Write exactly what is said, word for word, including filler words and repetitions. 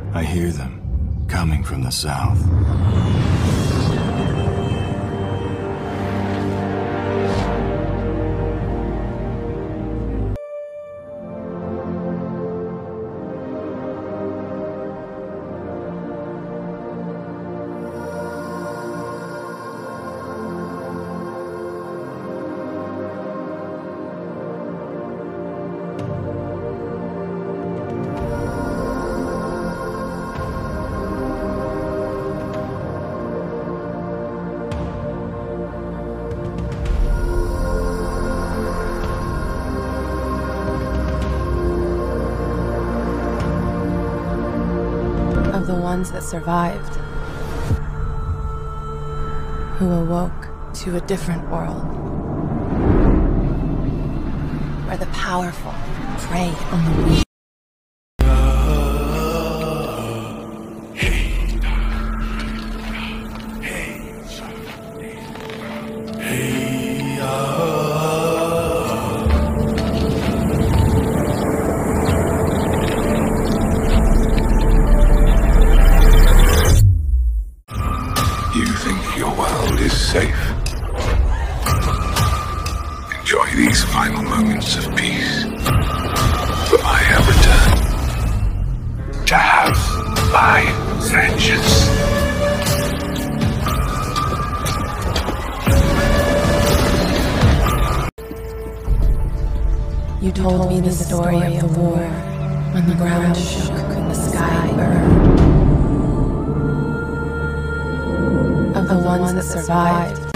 I hear them, coming from the south. The ones that survived, who awoke to a different world, where the powerful prey on the weak. You told me the story of the war, when the ground shook and the sky burned. Of the ones that survived,